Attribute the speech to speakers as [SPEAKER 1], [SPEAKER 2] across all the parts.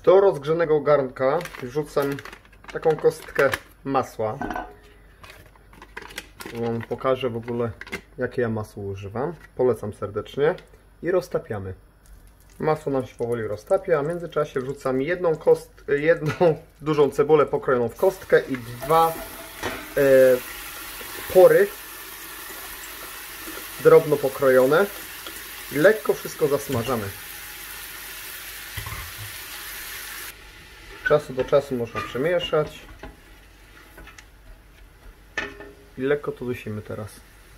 [SPEAKER 1] Do rozgrzanego garnka wrzucam taką kostkę masła. Wam pokażę w ogóle, jakie ja masło używam. Polecam serdecznie. I roztapiamy. Masło nam się powoli roztapia, a w międzyczasie wrzucam jedną dużą cebulę pokrojoną w kostkę i dwa pory drobno pokrojone. I lekko wszystko zasmażamy. Z czasu do czasu można przemieszać. I lekko to dusimy teraz.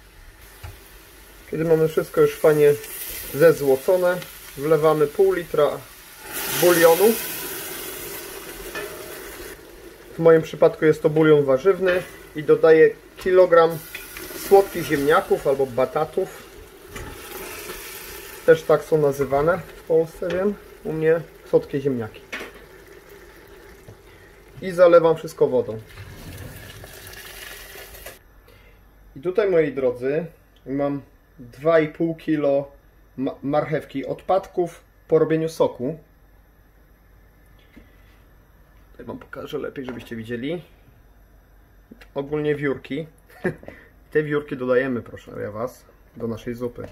[SPEAKER 1] Kiedy mamy wszystko już fajnie zezłocone, wlewamy pół litra bulionu. W moim przypadku jest to bulion warzywny i dodaję kilogram słodkich ziemniaków albo batatów. Też tak są nazywane w Polsce, wiem. U mnie słodkie ziemniaki. I zalewam wszystko wodą. I tutaj, moi drodzy, mam 2,5 kg marchewki, odpadków po robieniu soku. Tutaj wam pokażę lepiej, żebyście widzieli. Ogólnie wiórki. Te wiórki dodajemy, proszę ja was, do naszej zupy.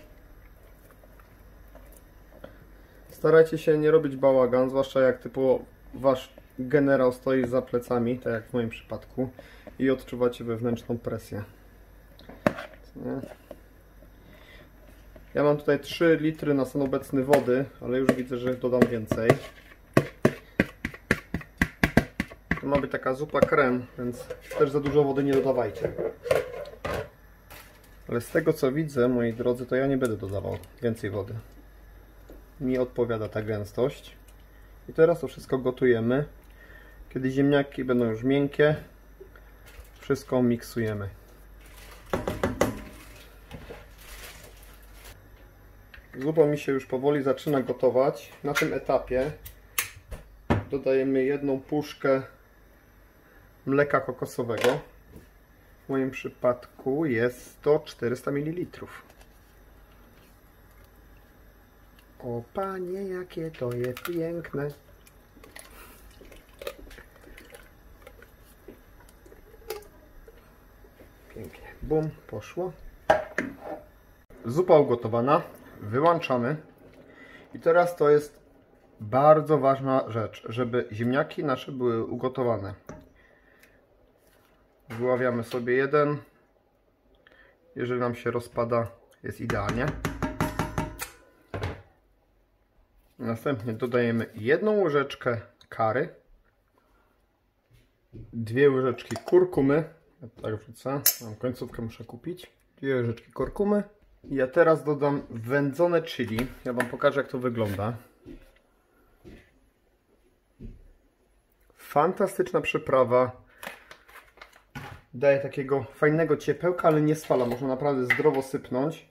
[SPEAKER 1] Starajcie się nie robić bałagan, zwłaszcza jak typu wasz generał stoi za plecami, tak jak w moim przypadku, i odczuwacie wewnętrzną presję. Ja mam tutaj 3 litry na stan obecny wody, ale już widzę, że dodam więcej. To ma być taka zupa krem, więc też za dużo wody nie dodawajcie. Ale z tego co widzę, moi drodzy, to ja nie będę dodawał więcej wody. Mi odpowiada ta gęstość. I teraz to wszystko gotujemy. Kiedy ziemniaki będą już miękkie, wszystko miksujemy. Zupa mi się już powoli zaczyna gotować. Na tym etapie dodajemy jedną puszkę mleka kokosowego. W moim przypadku jest to 400 ml. O panie, jakie to jest piękne. Pięknie. Bum, poszło. Zupa ugotowana. Wyłączamy. I teraz to jest bardzo ważna rzecz, żeby ziemniaki nasze były ugotowane. Wyławiamy sobie jeden. Jeżeli nam się rozpada, jest idealnie. Następnie dodajemy 1 łyżeczkę curry, 2 łyżeczki kurkumy. Ja tak wrzucę, mam końcówkę, muszę kupić. 2 łyżeczki kurkumy. I ja teraz dodam wędzone chili. Ja wam pokażę, jak to wygląda. Fantastyczna przyprawa. Daje takiego fajnego ciepełka, ale nie spala. Można naprawdę zdrowo sypnąć.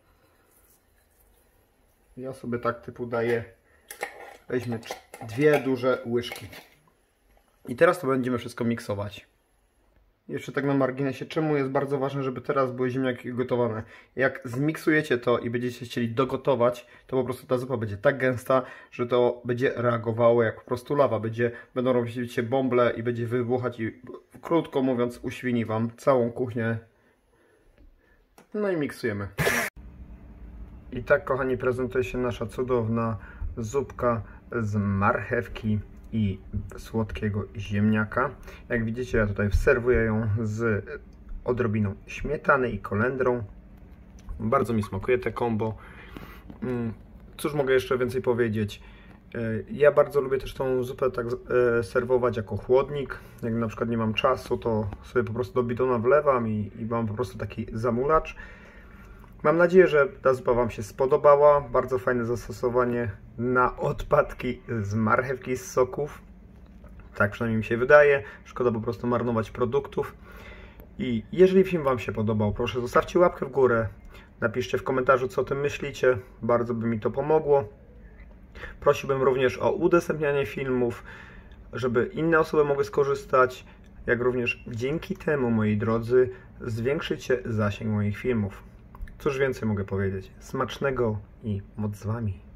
[SPEAKER 1] Ja sobie tak typu daję, weźmy 2 duże łyżki. I teraz to będziemy wszystko miksować. Jeszcze tak na marginesie, czemu jest bardzo ważne, żeby teraz były ziemniaki gotowane. Jak zmiksujecie to i będziecie chcieli dogotować, to po prostu ta zupa będzie tak gęsta, że to będzie reagowało jak po prostu lawa. Będą robić się bąble i będzie wybuchać i, krótko mówiąc, uświni wam całą kuchnię. No i miksujemy. I tak, kochani, prezentuje się nasza cudowna zupka z marchewki i słodkiego ziemniaka. Jak widzicie, ja tutaj serwuję ją z odrobiną śmietany i kolendrą. Bardzo mi smakuje te kombo. Cóż mogę jeszcze więcej powiedzieć? Ja bardzo lubię też tą zupę tak serwować jako chłodnik. Jak na przykład nie mam czasu, to sobie po prostu do bidona wlewam i mam po prostu taki zamulacz. Mam nadzieję, że ta zupa wam się spodobała. Bardzo fajne zastosowanie na odpadki z marchewki, z soków. Tak przynajmniej mi się wydaje. Szkoda po prostu marnować produktów. I jeżeli film wam się podobał, proszę zostawcie łapkę w górę. Napiszcie w komentarzu, co o tym myślicie. Bardzo by mi to pomogło. Prosiłbym również o udostępnianie filmów, żeby inne osoby mogły skorzystać. Jak również dzięki temu, moi drodzy, zwiększycie zasięg moich filmów. Cóż więcej mogę powiedzieć? Smacznego i moc z wami.